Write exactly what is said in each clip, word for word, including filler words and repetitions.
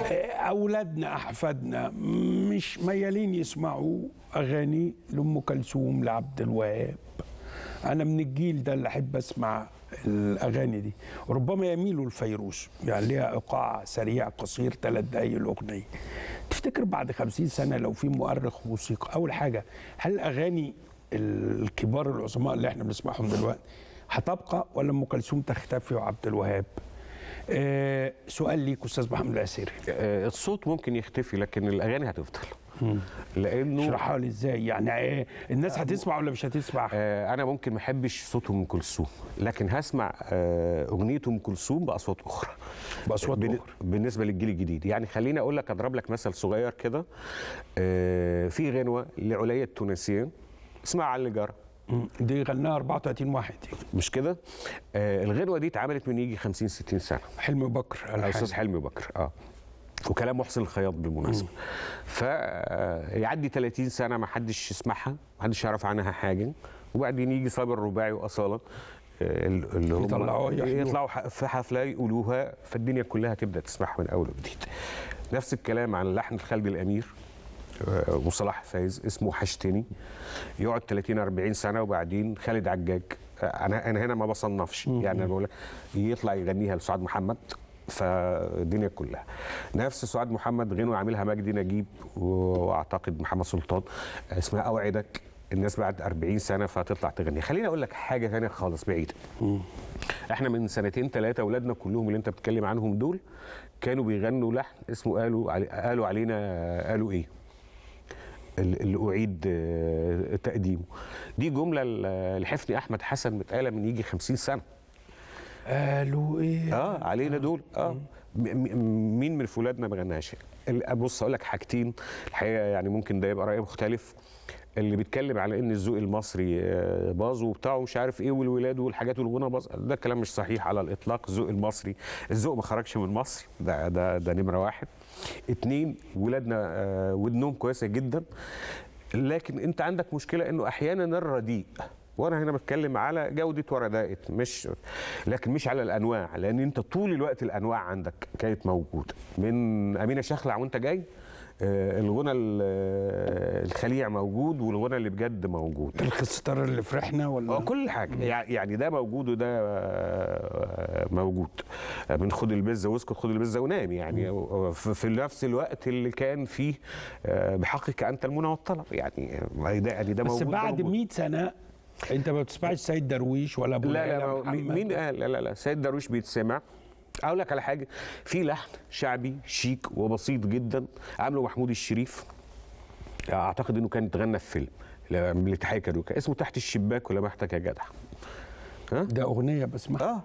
اولادنا احفادنا مش ميالين يسمعوا اغاني لام كلثوم لعبد الوهاب. انا من الجيل ده اللي احب اسمع الاغاني دي، وربما يميلوا لفيروز، يعني ليها ايقاع سريع قصير ثلاث دقايق الاغنيه. تفتكر بعد خمسين سنه لو في مؤرخ موسيقى، اول حاجه هل الاغاني الكبار العظماء اللي احنا بنسمعهم دلوقتي هتبقى ولا ام كلثوم تختفي وعبد الوهاب؟ آه سؤال ليك استاذ محمد العسيري. آه الصوت ممكن يختفي لكن الاغاني هتفضل. لانه اشرحها لي ازاي يعني؟ ايه الناس هتسمع ولا مش هتسمع؟ آه انا ممكن ما احبش صوت ام كلثوم لكن هسمع آه اغنيه ام كلثوم باصوات اخرى. باصوات بن... اخرى بالنسبه للجيل الجديد. يعني خليني اقول لك، اضرب لك مثل صغير كده. آه في غنوه لعليا التونسيه اسمها علي جرى، دي غناها أربعة وثلاثين واحد مش كده؟ آه الغنوه دي اتعملت من يجي خمسين ستين سنه. حلمي بكر، الاستاذ حلمي بكر اه وكلام محسن الخياط بالمناسبه. فيعدي ثلاثين سنه ما حدش يسمعها، ما حدش يعرف عنها حاجه، وبعدين يجي صابر الرباعي واصاله اللي هم يطلعوا يطلعوا في حفله يقولوها، فالدنيا كلها تبدا تسمعها من اول وجديد. نفس الكلام عن لحن خالد الامير وصلاح فايز اسمه وحشتني، يقعد ثلاثين أربعين سنه وبعدين خالد عجاج، انا انا هنا ما بصنفش يعني، انا بقول لك يطلع يغنيها لسعاد محمد، فالدنيا كلها. نفس سعاد محمد غنوه عاملها مجدي نجيب واعتقد محمد سلطان اسمها اوعدك، الناس بعد أربعين سنه فتطلع تغني. خليني اقول لك حاجه ثانيه خالص بعيده. احنا من سنتين ثلاثه اولادنا كلهم اللي انت بتتكلم عنهم دول كانوا بيغنوا لحن اسمه قالوا علي قالوا علينا قالوا ايه، اللي اعيد تقديمه. دي جمله لحفني احمد حسن متقاله من يجي خمسين سنه. قالوا ايه؟ اه علينا دول. اه مين من فولادنا ما غناش؟ بص اقول لك حاجتين الحقيقه، يعني ممكن ده يبقى راي مختلف. اللي بيتكلم على ان الذوق المصري باظ وبتاع ومش عارف ايه والولاد والحاجات والغنى باظ، ده كلام مش صحيح على الاطلاق. الذوق المصري، الذوق ما خرجش من مصر، ده ده ده نمره واحد. اتنين، ولادنا ودنهم كويسه جدا، لكن انت عندك مشكله انه احيانا الرديء، وانا هنا بتكلم على جوده ورداءت، مش لكن مش على الانواع، لان انت طول الوقت الانواع عندك كانت موجوده. من امينه شخلع وانت جاي الغنى الخليع موجود والغنى اللي بجد موجود. الخستار اللي فرحنا ولا كل حاجه يعني ده موجود وده موجود. من خد البزه واسكت خد البزه ونام، يعني في نفس الوقت اللي كان فيه بحقك انت المنى والطلب، يعني ده يعني ده موجود. بس بعد مئة سنه انت ما بتسمعش سيد درويش ولا ابو لا لا مين قال؟ لا لا لا سيد درويش بيتسمع. اقول لك على حاجه، في لحن شعبي شيك وبسيط جدا عامله محمود الشريف، اعتقد انه كان اتغنى في فيلم لتحية كاروكا اسمه تحت الشباك ولمحتك يا جدع. ها ده اغنيه بسمعها.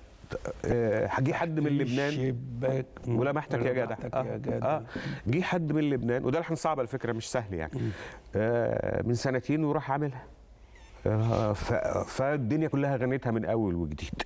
اه جه حد من لبنان شباك ولمحتك يا جدع. اه جه حد من لبنان، وده لحن صعب على فكره مش سهل يعني، آه من سنتين وراح عاملها، فالدنيا كلها غنيتها من اول وجديد.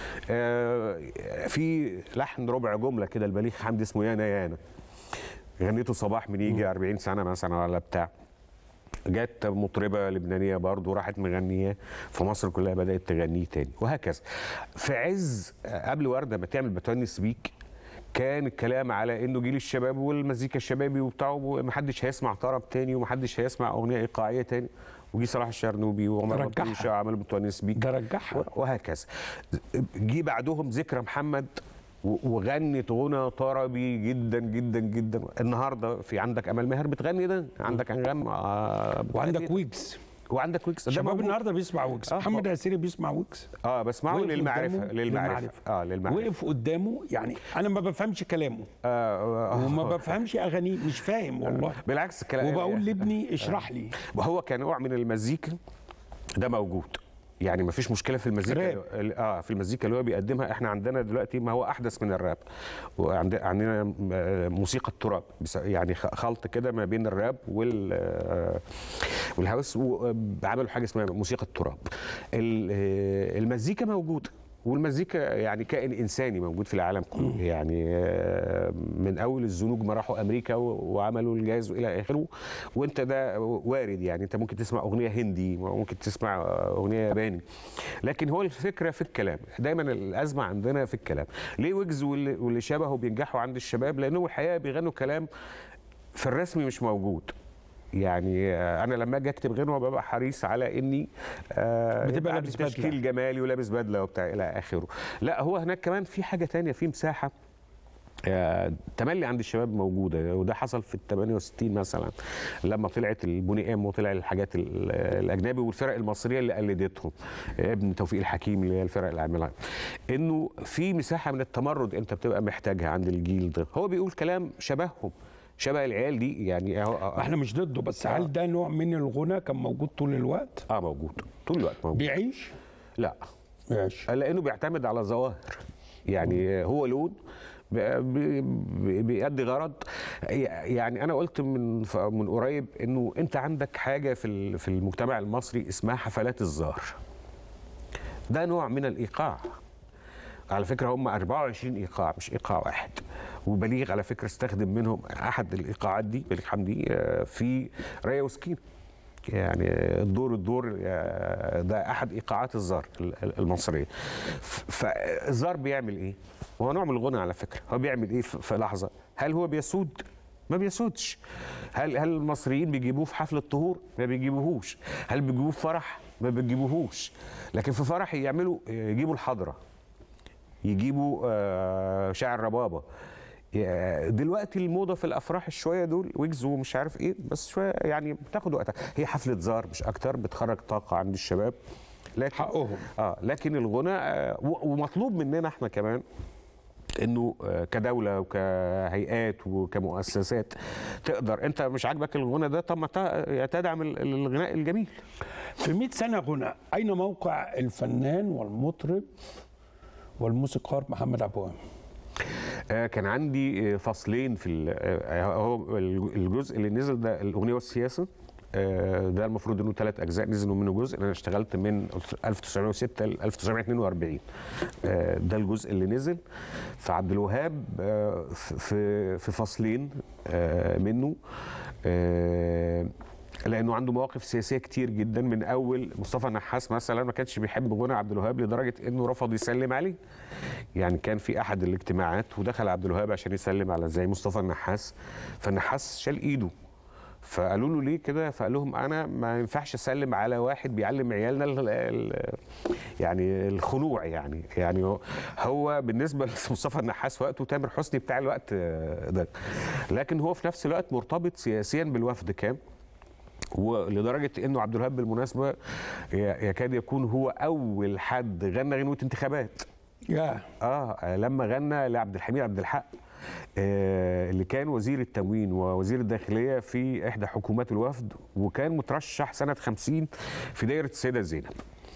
في لحن ربع جمله كده البليغ حمدي اسمه يانا يانا، غنيته صباح من يجي أربعين سنه مثلا ولا بتاع. جت مطربه لبنانيه برضه راحت مغنياه، في مصر كلها بدات تغنيه تاني، وهكذا. في عز قبل ورده ما تعمل بتونس بيك كان الكلام على انه جيل الشباب والمزيكا الشبابي وبتاعه، ومحدش هيسمع طرب تاني ومحدش هيسمع اغنيه ايقاعيه تاني، وجي صلاح الشرنوبي وعمر بطيشه عمل متونس بيك ده رجعها وهكذا. جه بعدهم ذكرى محمد وغنت غنى طربي جدا جدا جدا. النهارده في عندك امال ماهر بتغني ده، عندك انغام آه وعندك ويجز وعندك ويجز. شباب النهارده بيسمع ويجز. آه محمد العسيري بيسمع ويجز. اه بسمعه للمعرفه للمعرفه اه للمعرفه. وقف قدامه، يعني انا ما بفهمش كلامه آه آه وما بفهمش اغانيه، مش فاهم والله. آه بالعكس الكلام، وبقول لابني اشرح لي. وهو كان نوع من المزيكا ده موجود، يعني ما فيش مشكله في المزيكا اه في المزيكا اللي هو بيقدمها. احنا عندنا دلوقتي ما هو احدث من الراب، وعندنا موسيقى التراب، يعني خلط كده ما بين الراب وال والهاوس، وعملوا حاجه اسمها موسيقى التراب. المزيكا موجوده، والمزيكا يعني كائن انساني موجود في العالم كله، يعني من اول الزنوج ما راحوا امريكا وعملوا الجاز والى اخره، وانت ده وارد يعني، انت ممكن تسمع اغنيه هندي، ممكن تسمع اغنيه ياباني، لكن هو الفكره في الكلام. دايما الازمه عندنا في الكلام. ليه ويجز واللي شبهه بينجحوا عند الشباب؟ لانه الحقيقه بيغنوا كلام في الرسم مش موجود. يعني انا لما اجي اكتب غنوه ببقى حريص على اني آه بتبقى لابس تشكيل بدلة. جمالي ولابس بدله وبتاع الى اخره. لا، هو هناك كمان في حاجه تانية، في مساحه آه تملي عند الشباب موجوده، وده حصل في ال ثمانية وستين مثلا لما طلعت البوني ام وطلع الحاجات الاجنبي والفرق المصريه اللي قلدتهم، ابن توفيق الحكيم اللي هي الفرق اللي عملها، انه في مساحه من التمرد انت بتبقى محتاجها عند الجيل ده. هو بيقول كلام شبههم، شبه العيال دي يعني. ما احنا مش ضده، بس هل ده نوع من الغنى كان موجود طول الوقت؟ اه موجود طول الوقت موجود. بيعيش؟ لا بيعيش لانه بيعتمد على ظواهر، يعني هو لون بيأدي غرض. يعني انا قلت من من قريب انه انت عندك حاجه في في المجتمع المصري اسمها حفلات الزار. ده نوع من الايقاع. على فكره هم أربعة وعشرين ايقاع مش ايقاع واحد، وبليغ على فكره استخدم منهم احد الايقاعات دي، بليغ حمدي، في رايه وسكينه. يعني الدور الدور ده احد ايقاعات الزار المصريه. فالزار بيعمل ايه؟ هو نوع من الغنى على فكره. هو بيعمل ايه في لحظه؟ هل هو بيسود؟ ما بيسودش. هل هل المصريين بيجيبوه في حفله طهور؟ ما بيجيبوهوش. هل بيجيبوه في فرح؟ ما بيجيبوهوش. لكن في فرح يعملوا يجيبوا الحضره، يجيبوا شاعر ربابه. دلوقتي الموضه في الافراح الشويه دول ويجز ومش عارف ايه، بس شويه يعني بتاخد وقتها. هي حفله زار مش اكتر، بتخرج طاقه عند الشباب، لكن حقهم. اه لكن الغنى آه ومطلوب مننا احنا كمان انه كدوله وكهيئات وكمؤسسات تقدر. انت مش عاجبك الغنى ده، طب ما تدعم الغناء الجميل. في مئة سنه غنى، اين موقع الفنان والمطرب والموسيقار محمد عبد الوهاب؟ كان عندي فصلين في هو الجزء اللي نزل ده الاغنيه والسياسه. ده المفروض انه ثلاث اجزاء، نزلوا منه جزء. انا اشتغلت من ألف وتسعمائة وستة ل ألف وتسعمائة واثنين وأربعين. ده الجزء اللي نزل. فعبد الوهاب في في فصلين منه، لانه عنده مواقف سياسيه كتير جدا. من اول مصطفى النحاس مثلا ما كانش بيحب غنى عبد الوهاب لدرجه انه رفض يسلم عليه. يعني كان في احد الاجتماعات ودخل عبد الوهاب عشان يسلم على زي مصطفى النحاس، فالنحاس شال ايده. فقالوا له ليه كده؟ فقال لهم انا ما ينفعش اسلم على واحد بيعلم عيالنا ال ال يعني الخنوع. يعني يعني هو بالنسبه لمصطفى النحاس وقته تامر حسني بتاع الوقت ده، لكن هو في نفس الوقت مرتبط سياسيا بالوفد كان. ولدرجه انه عبد الوهاب بالمناسبه يكاد يكون هو اول حد غنى غنوه انتخابات. يا اه لما غنى لعبد الحميد عبد الحق آه اللي كان وزير التموين ووزير الداخليه في احدى حكومات الوفد، وكان مترشح سنه خمسين في دايره السيده زينب.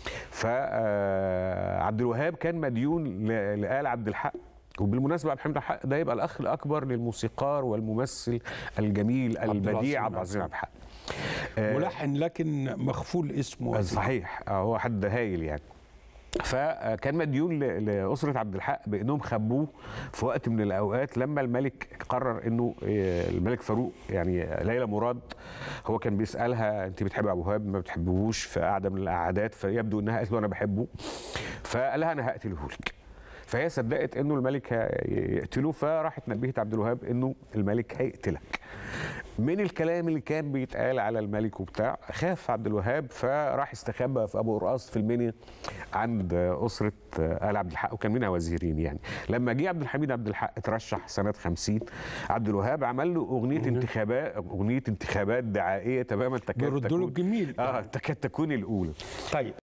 فعبد الوهاب كان مديون لآل عبد الحق. وبالمناسبه عبد الحميد عبد الحق ده يبقى الاخ الاكبر للموسيقار والممثل الجميل البديع عبد العزيز عبد الحق. ملحن لكن مخفول اسمه. صحيح، هو حد هايل يعني. فكان مديون لأسرة عبد الحق بأنهم خبوه في وقت من الأوقات لما الملك قرر أنه الملك فاروق، يعني ليلى مراد هو كان بيسألها أنت بتحب أبو وهاب ما بتحبهوش في قعدة من القعدات، فيبدو أنها قالت له أنا بحبه، فقال لها أنا هقتله لك. فهي صدقت انه الملك هيقتله، فراحت نبهت عبد الوهاب انه الملك هيقتلك. من الكلام اللي كان بيتقال على الملك وبتاع خاف عبد الوهاب، فراح استخبى في ابو قرقاص في المنيا عند اسره ال عبد الحق، وكان منها وزيرين يعني. لما جه عبد الحميد عبد الحق ترشح سنه خمسين، عبد الوهاب عمل له اغنيه انتخابات اغنيه انتخابات دعائيه تماما تكاد تكون الجميل اه تكاد تكون الاولى. طيب